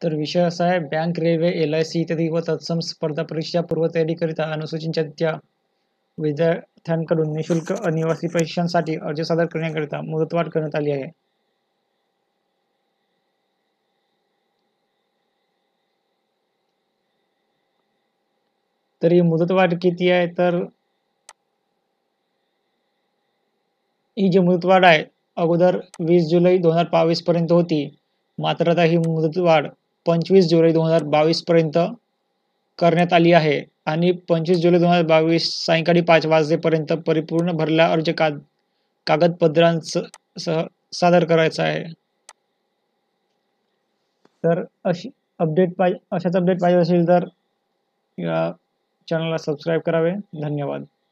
तर विषय असा आहे, बँक, रेल्वे, LIC इत्यादी व तत्सम स्पर्धा परीक्षा पूर्वतयारीकरिता अनुसूचित जातीच्या विद्यार्थ्यांकडून निशुल्क अनिवासी परीक्षांसाठी अर्ज सादर करण्याकरिता मुदतवाढ करण्यात आली आहे. तर ही मुदतवाढ किती आहे, तर ही जी मुदतवाढ आहे अगोदर 20 जुलै 2022 पर्यंत होती, मात्र आता ही मुदतवाढ 25 जुलै 2022 पर्यंत करण्यात आली आहे आणि 25 जुलै 2022 सायंकाळी 5 वाजेपर्यंत परिपूर्ण भरलेला अर्ज कागदपत्रांसह सादर करायचा आहे. तर अशाच अपडेट पाहिजे असेल तर या चॅनलला सबस्क्राईब करावे. धन्यवाद.